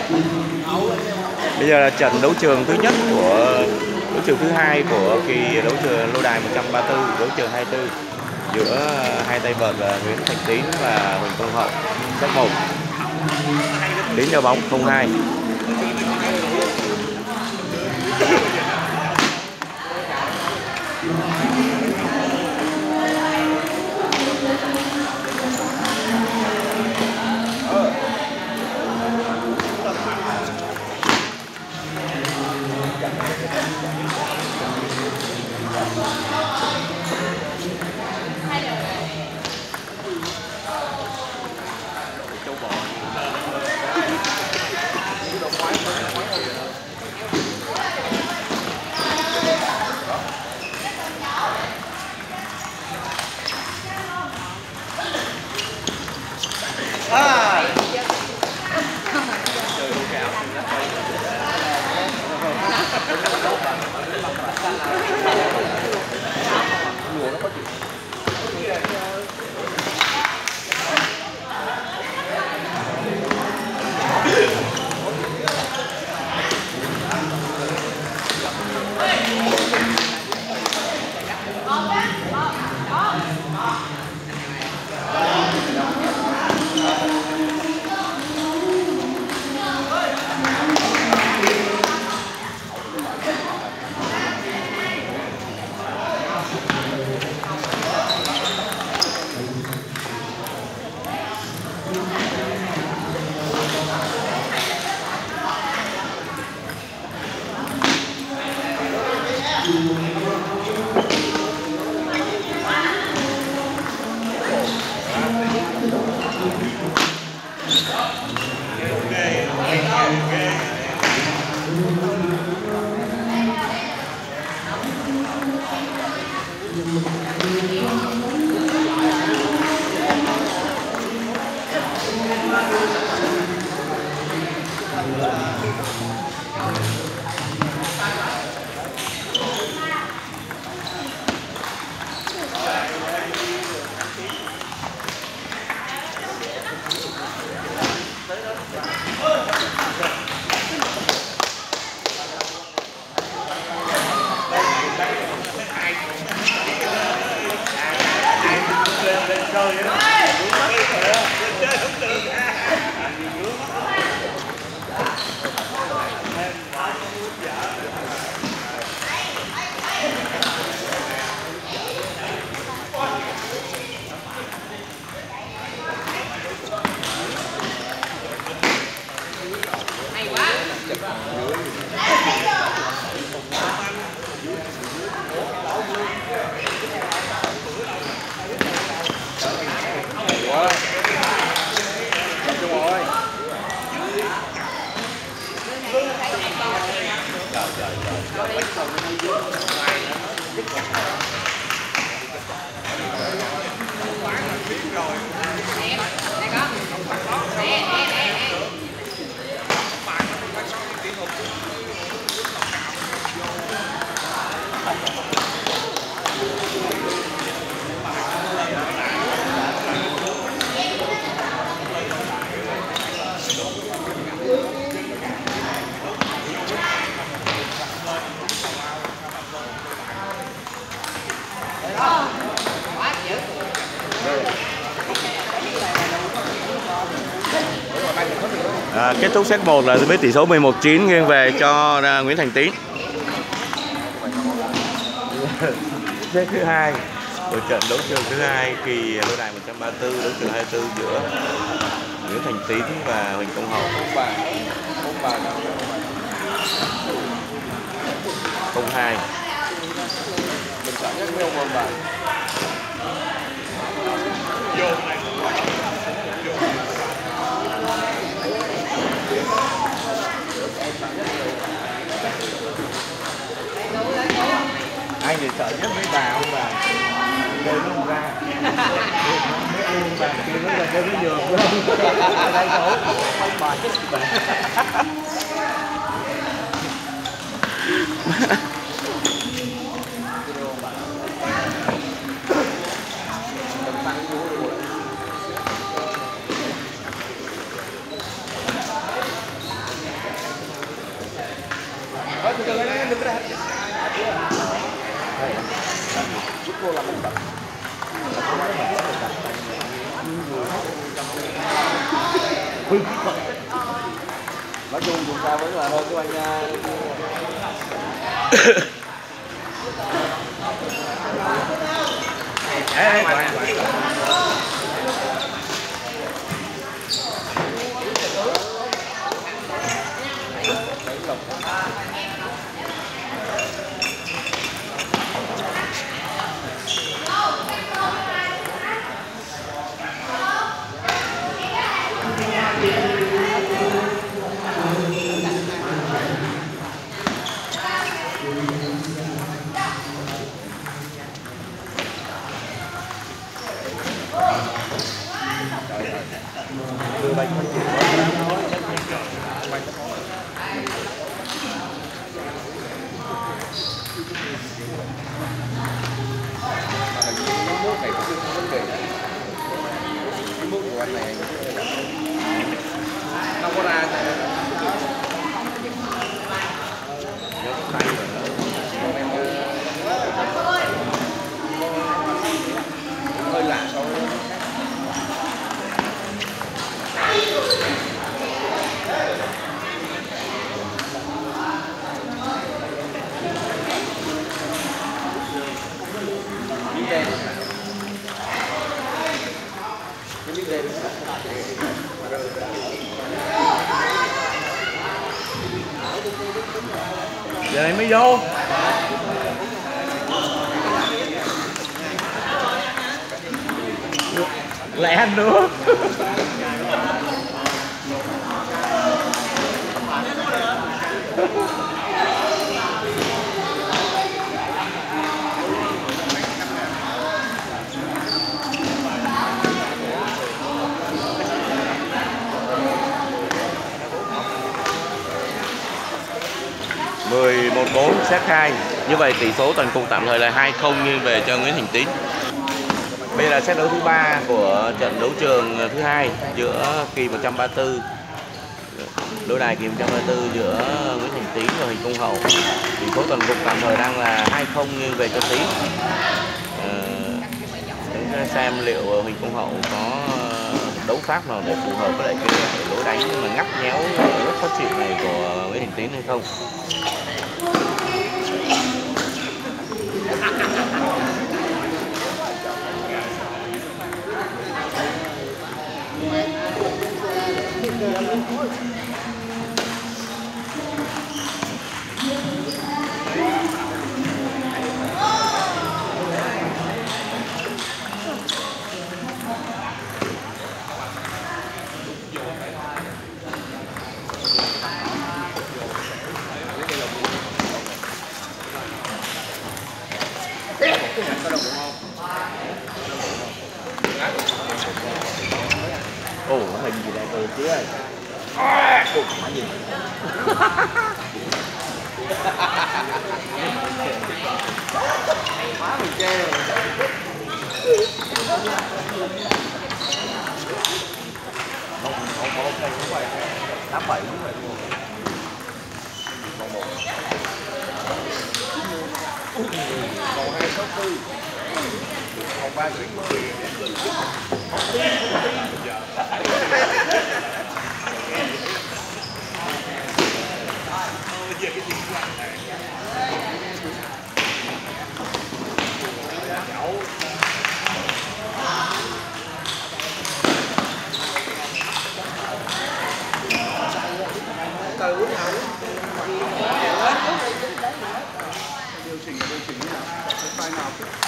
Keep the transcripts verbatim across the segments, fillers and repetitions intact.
Bây giờ là trận đấu trường thứ nhất của đấu trường thứ hai của kỳ đấu trường lô đài một trăm ba mươi tư, đấu trường hai mươi tư giữa hai tay vợt là Nguyễn Thành Tín và Huỳnh Công Hậu. Set một. Tín cho bóng không hai. À, kết thúc set một là với tỷ số mười một chín nghiêng về cho uh, Nguyễn Thành Tín. Set thứ hai của trận đấu trường thứ hai kỳ lô đài một trăm ba mươi tư, đấu trường hai mươi tư giữa Nguyễn Thành Tín và Huỳnh Công Hậu. không hai. Mình sợ nhất với ông ông bà. Anh thì sợ nhất mấy bà ông bà chơi nó không ra, mấy ông bà kia nó là chơi nó giường của ông đây khổ ông bà chết bà. Nói chung chúng ta vẫn là hơn các anh. Ê, ê, quay, quay. Đưa bánh con chịu Nước này cũng không vấn đề. Cái mức của anh này không có ra hơi lạ so với miếng đen. Cái miếng đen giờ này mới vô. Lại ăn nữa. mười một bốn set hai. Như vậy tỷ số toàn cục tạm thời là hai không nghiêng về cho Nguyễn Thành Tín. Bây giờ là set đấu thứ ba của trận đấu trường thứ hai giữa kỳ một trăm ba mươi tư. Đấu đài kỳ một trăm ba mươi tư giữa Nguyễn Thành Tín và Huỳnh Công Hậu. Tỷ số toàn cục tạm thời đang là hai không nghiêng về cho Tín. À, chúng ta xem liệu Huỳnh Công Hậu có đấu pháp nào để phù hợp với lại cái lối đánh mà ngắt nhéo rất khó chịu này của Nguyễn Thành Tín hay không. Ồ, hình gì đây từ chứ ơi. Ồ, má gì. má mình chê rồi. Không, không, không, không, không phải. tám bảy đúng rồi. Còn hai sáu tư. Còn ba chín mươi. Từ lúc nào điều chỉnh điều chỉnh như nào? Cái file nào?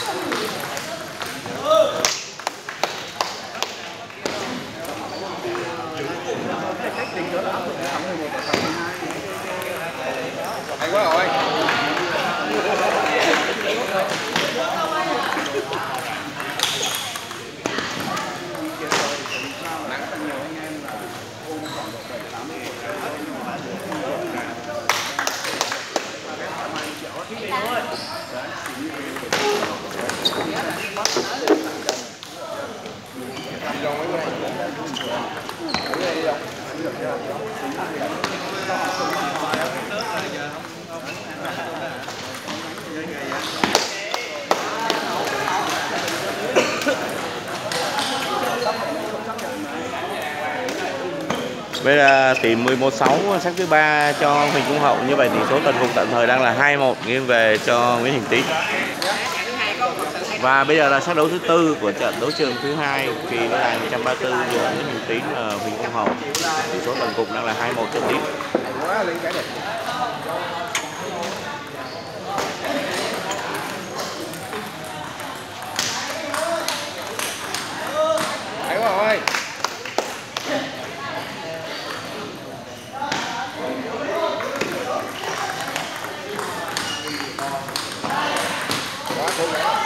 Cách tính đó là áp dụng thắng mười một và thắng mười hai. Hay quá rồi. Nắng rất nhiều anh em là ôm khoảng độ bảy tám mươi. Bây giờ tỷ mười một sáu set thứ ba cho Huỳnh Công Hậu. Như vậy tỷ số tần phục tạm thời đang là hai một nghiêng về cho Nguyễn Thành Tín. Và bây giờ là set đấu thứ tư của trận đấu trường thứ hai kỳ đấu đài một trăm ba mươi tư giữa Nguyễn Thành Tín và Huỳnh Công Hậu. Tỷ số tần cục đang là hai một cho Tín. Đấy rồi. Quá tốt đấy.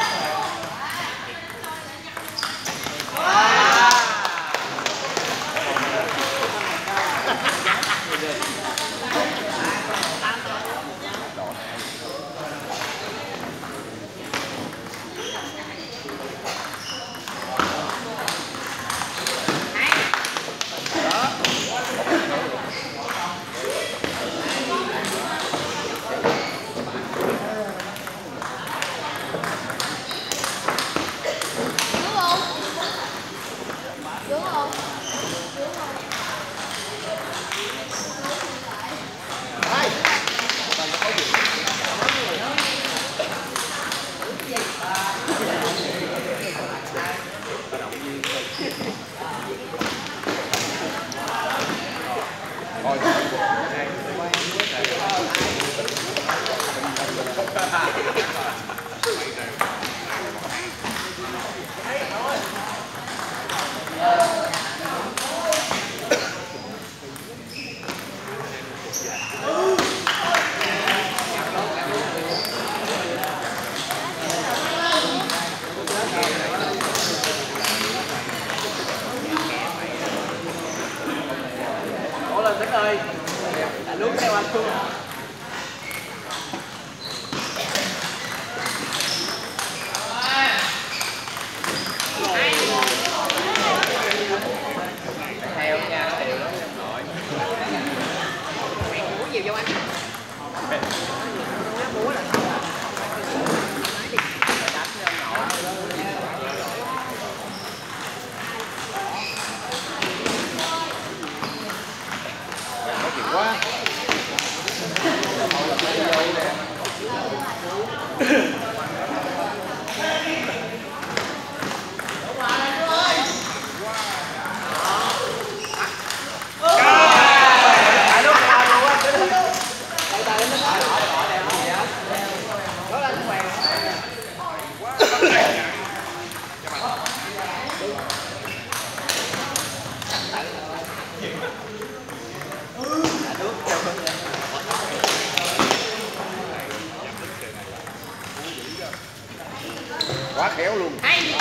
Tính ơi, nước theo anh xuống. Theo nha, nó đều lắm nội. Mẹ múa nhiều cho anh. Múa là quá. Quá khéo luôn.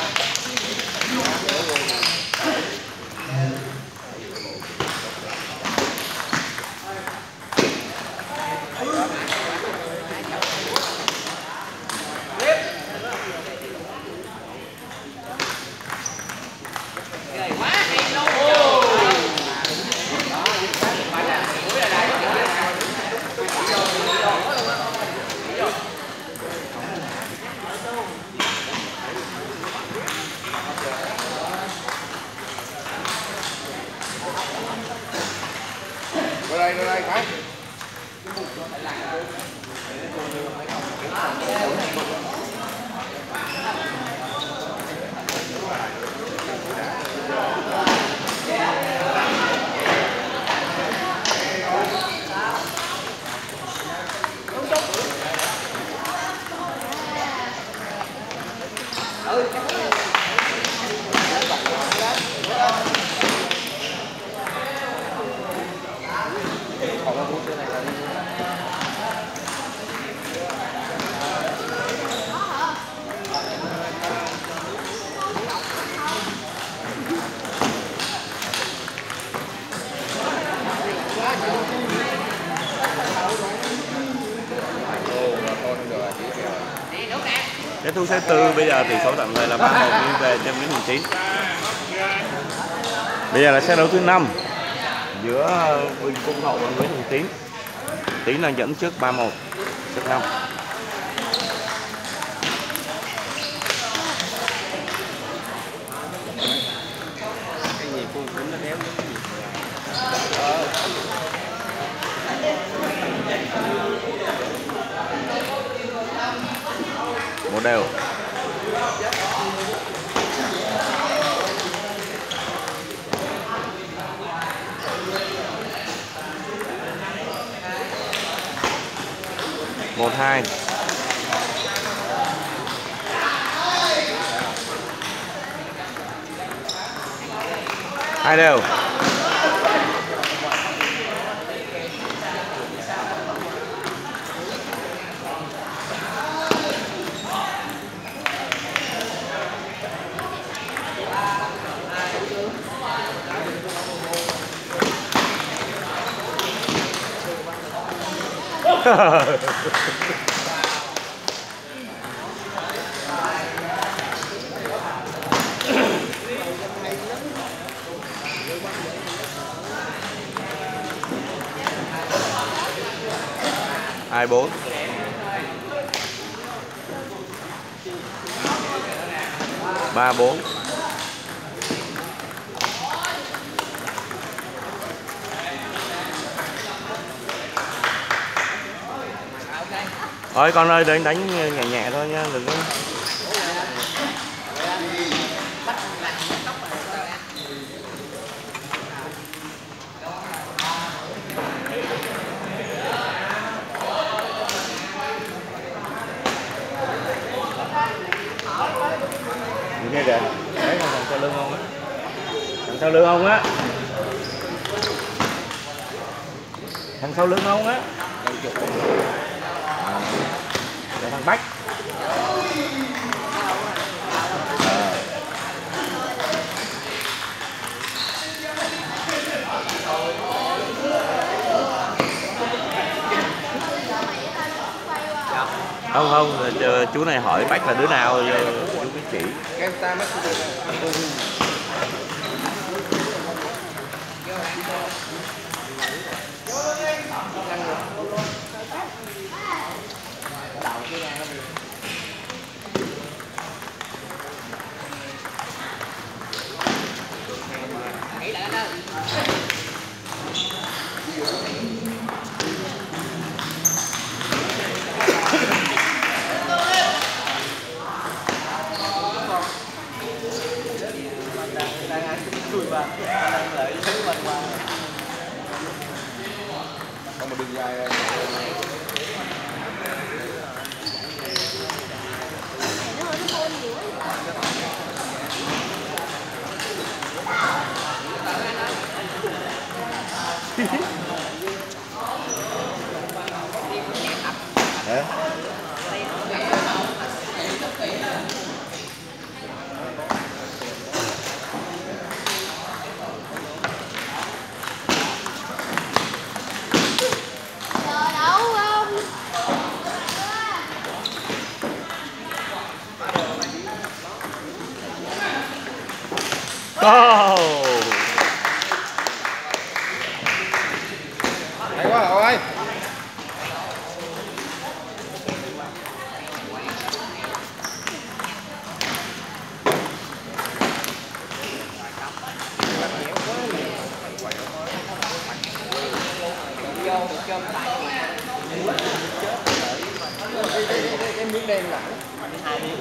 Rồi đây, rồi đây, phải. Kết thúc set tư, bây giờ tỷ số tạm thời là ba một nghiêng về cho Nguyễn Thành Tín. Bây giờ là set đấu thứ năm giữa Huỳnh Công Hậu và Nguyễn Thành Tín. Tín đang dẫn trước ba một set năm. Cái gì cũng nó đéo cái gì. Một đều. Một hai. Hai đều. Hai bốn. Ba bốn. Thôi con ơi, đánh đánh nhẹ nhẹ thôi nha, đừng có. Nghe kìa, đấy thằng sau lưng không á, thằng sau lưng không á, thằng sau lưng không á, là thằng Bách. Không không, chú này hỏi Bách là đứa nào chú biết chỉ. Không mà đường dài. Hả? Oh. Hay quá rồi. Cái miếng đen là hai miếng.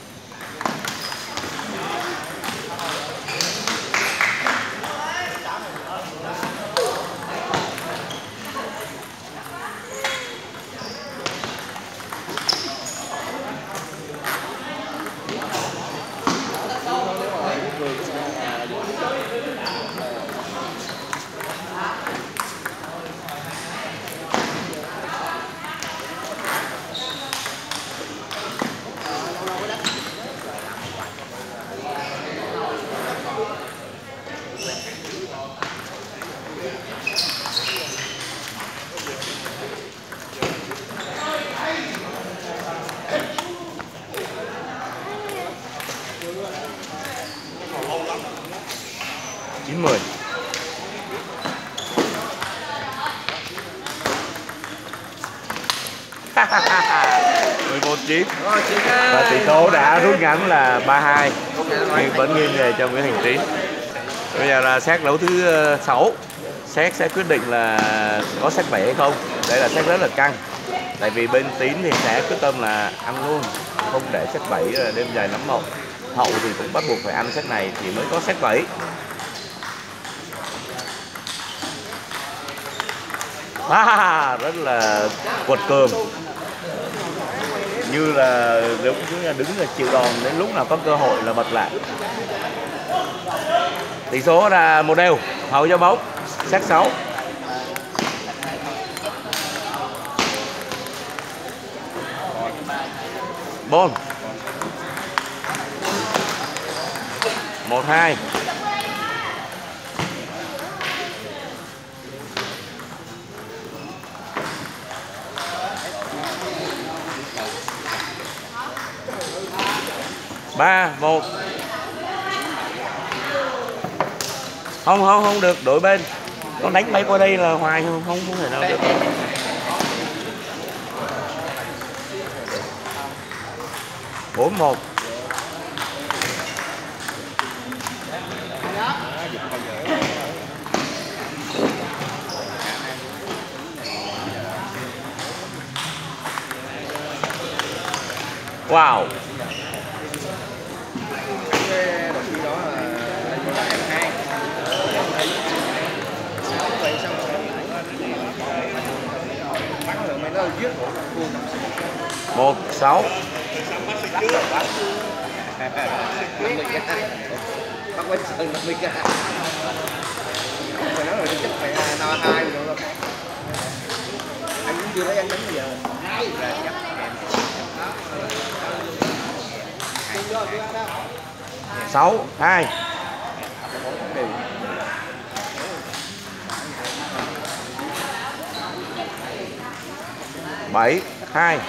chín mười. mười một chín. Và tỷ số đã rút ngắn là ba hai, nhưng vẫn nghiêng về cho Nguyễn Thành Tín. Bây giờ là xét đấu thứ sáu. set sẽ quyết định là có set bảy hay không. Đây là set rất là căng. Tại vì bên Tín thì sẽ quyết tâm là ăn luôn, không để set bảy đêm dài nắm mộng. Hậu thì cũng bắt buộc phải ăn set này thì mới có set bảy. À, rất là quật cường, như là giống như là đứng là chịu đòn đến lúc nào có cơ hội là bật lại. Tỷ số là một đều, Hậu cho bóng, set sáu. Bôn một hai. Ba một. Không không không được, đổi bên. Con đánh bay qua đây là hoài, không không, không thể nào được. Bốn một. Wow. Một sáu. Bắt quay sân năm mươi k. Phải nói là chắc phải năm hai rồi. Anh cũng chưa thấy anh đánh bây giờ. Sáu hai. Bảy hai.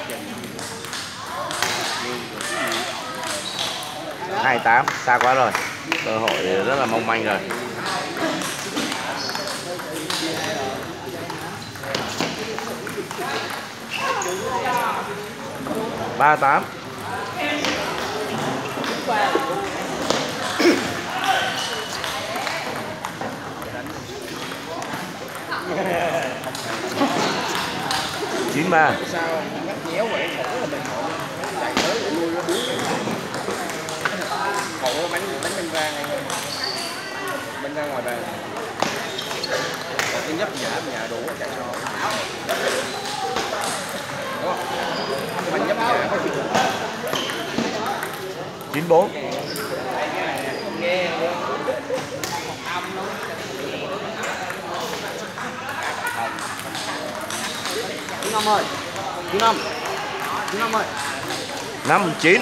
Hai tám, xa quá rồi, cơ hội rất là mong manh rồi. Ba tám. Chín ba. Sao ngắt nhéo vậy? Khổ là mình hộ chạy tới để nuôi nó bú. Khổ nó bánh bánh bánh ra ngay bánh ra ngoài bàn. Còn cái nhấp nhả nhà đủ chạy cho. Đúng không? Cái bánh nhấp nhả có gì? Chín bốn. Nghe chín năm ơi, chín năm, chín năm ơi, Năm chín.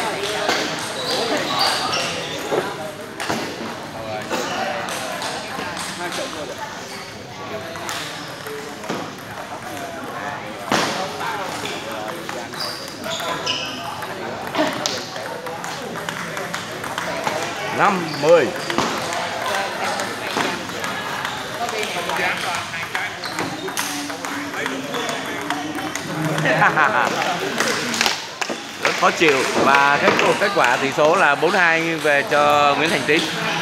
Năm mười. Rất khó chịu và kết kết quả tỷ số là bốn hai về cho Nguyễn Thành Tín.